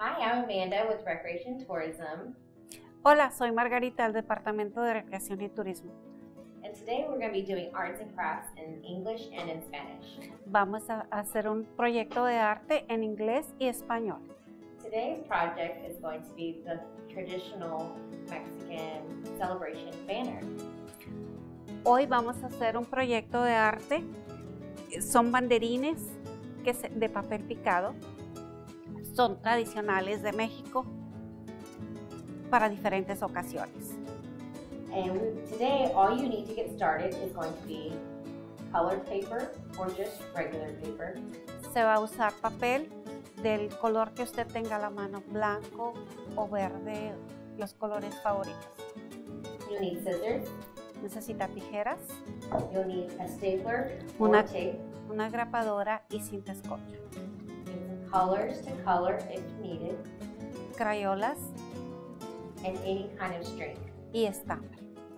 Hi, I'm Amanda with Recreation and Tourism. Hola, soy Margarita del Departamento de Recreación y Turismo. And today we're going to be doing arts and crafts in English and in Spanish. Vamos a hacer un proyecto de arte en inglés y español. Today's project is going to be the traditional Mexican celebration banner. Hoy vamos a hacer un proyecto de arte. Son banderines de papel picado. Son tradicionales de México para diferentes ocasiones. And today all you need to get started is going to be colored paper or just regular paper. Se va a usar papel del color que usted tenga a la mano, blanco o verde, los colores favoritos. You'll need scissors. Necesita tijeras, You'll need a stapler or tape. una grapadora y cinta scotch. Some colors to color if needed. Crayolas And any kind of string. y estambre.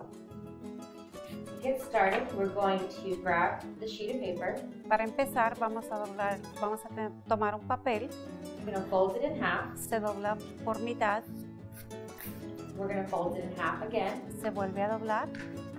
To get started, we're going to grab the sheet of paper. Para empezar vamos a tomar un papel, We're going to fold it in half. se dobla por mitad, We're going to fold it in half again. se vuelve a doblar.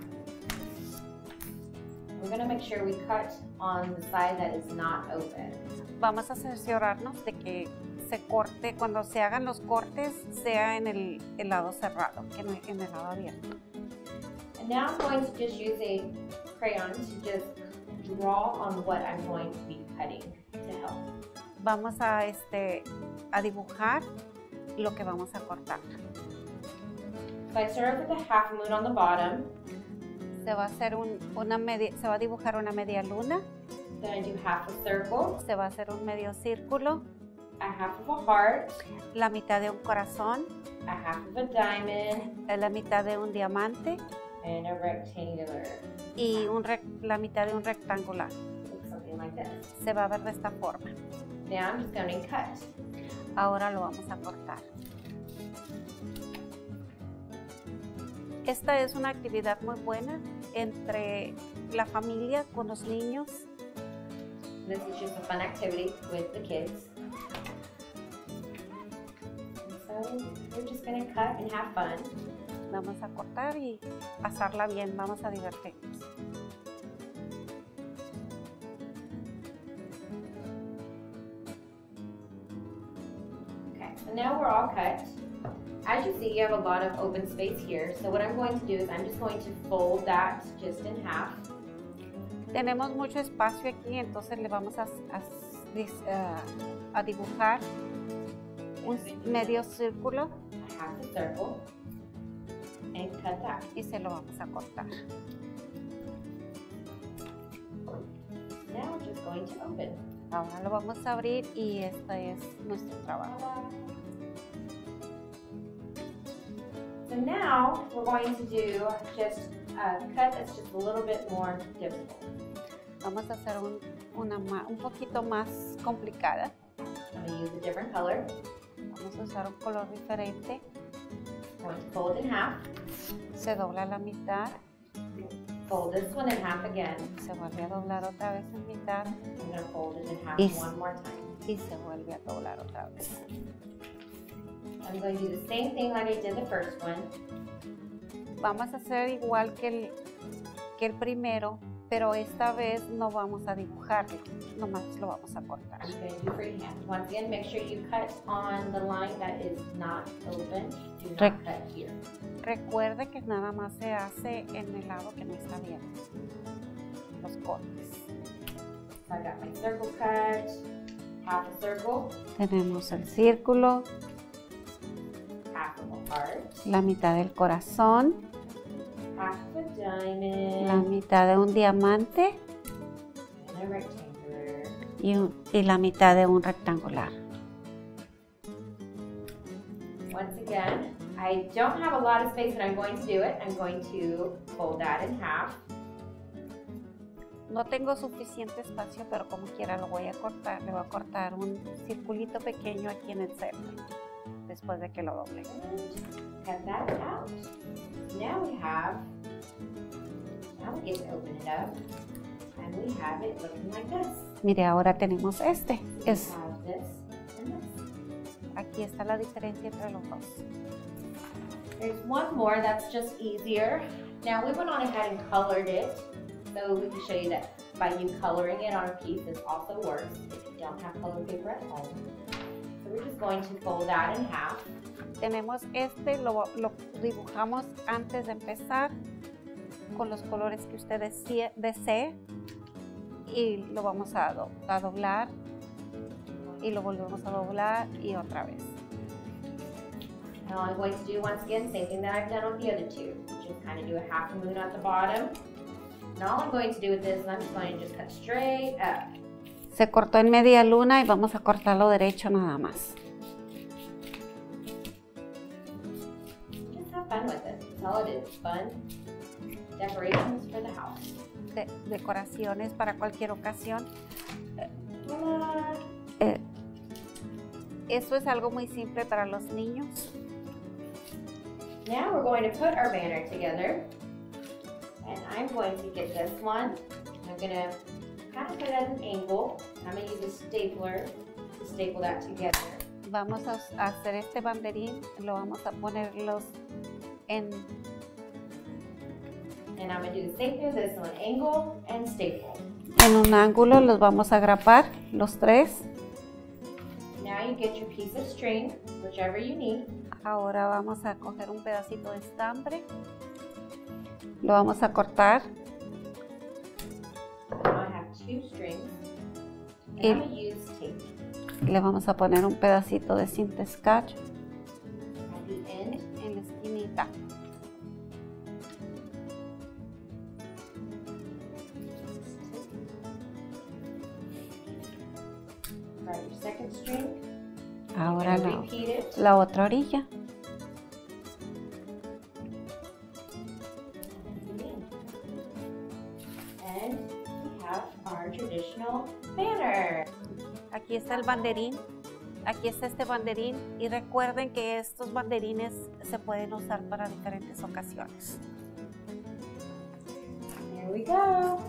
We're going to make sure we cut on the side that is not open. Vamos a cerciorarnos de que se corte, cuando se hagan los cortes, sea en el lado cerrado, que no en el lado abierto. And now I'm going to just use a crayon to just draw on what I'm going to be cutting to help. Vamos a dibujar lo que vamos a cortar. So I start off with a half moon on the bottom. Se va a hacer se va a dibujar una media luna, Then I do half a circle, se va a hacer un medio círculo, a half of a heart, la mitad de un corazón, a half of a diamond, la mitad de un diamante and a rectangular. y la mitad de un rectangular. Looks something like this. Se va a ver de esta forma. Now I'm just going to cut. Ahora lo vamos a cortar. Esta es una actividad muy buena entre la familia, con los niños. This is just a fun activity with the kids. And so we're just going to cut and have fun. Vamos a cortar y pasarla bien, vamos a divertirnos. Okay, so now we're all cut. As you see, you have a lot of open space here. So what I'm going to do is I'm just going to fold that just in half. Tenemos mucho espacio aquí, entonces le vamos a dibujar un medio círculo A half a circle and cut that. y se lo vamos a cortar. Now we're just going to open. Ahora lo vamos a abrir y este es nuestro trabajo. So now we're going to do just a cut that's just a little bit more difficult. Vamos a hacer un poquito más complicada. I'm going to use a different color. Vamos a usar un color diferente. I'm going to fold in half. Se dobla la mitad, Fold this one in half again. se vuelve a doblar otra vez en mitad I'm going to fold it in half Yes. one more time. y se vuelve a doblar otra vez. I'm going to do the same thing like I did the first one. Vamos a hacer igual que el primero, pero esta vez no vamos a dibujar, nomás lo vamos a cortar. I'm going to do freehand. Once again, make sure you cut on the line that is not open. Do not cut here. Recuerde que nada más se hace en el lado que no está abierto, los cortes. So I got my circle cut, half a circle, Tenemos el círculo, half of a heart, la mitad del corazón, half of a diamond, la mitad de un diamante and a rectangular. y la mitad de un rectangular. Once again, I don't have a lot of space, but I'm going to do it. I'm going to fold that in half. No tengo suficiente espacio, pero como quiera lo voy a cortar. Le voy a cortar un circulito pequeño aquí en el centro, después de que lo doble. Cut that out. Now we get to open it up, and we have it looking like this. Mire, ahora tenemos We have this and this. aquí Aquí está la diferencia entre los dos. There's one more that's just easier. Now we went on ahead and colored it, so we can show you that by you coloring it on a piece, this also works if you don't have colored paper at home. So we're just going to fold that in half. Tenemos este, lo dibujamos antes de empezar con los colores que usted desee y lo vamos a doblar y lo volvemos a doblar y otra vez. Now I'm going to do once again, same thing that I've done with the other two. Just kind of do a half moon at the bottom. And all I'm going to do with this is I'm just going to just cut straight up. Se cortó en media luna y vamos a cortarlo derecho nada más. Just have fun with it. That's all it is. Fun. Decorations for the house. Decoraciones para cualquier ocasión. Eso es algo muy simple para los niños. Now we're going to put our banner together. And I'm going to get this one. I'm going to kind of put it at an angle. I'm going to use a stapler to staple that together. Vamos a hacer este banderín, lo vamos a ponerlos en... And I'm going to do the same thing with this one, angle and staple. En un ángulo los vamos a agrapar, los tres. Now you get your piece of string, whichever you need. Ahora vamos a coger un pedacito de estambre. Lo vamos a cortar. Now I have two strings. And I'm going to use tape. Le vamos a poner un pedacito de cinta scotch At the end. en la esquinita. Grab your second string. Ahora And repeat it. la otra orilla. And we have our traditional banner. Aquí está el banderín. Aquí está este banderín y recuerden que estos banderines se pueden usar para diferentes ocasiones. There we go.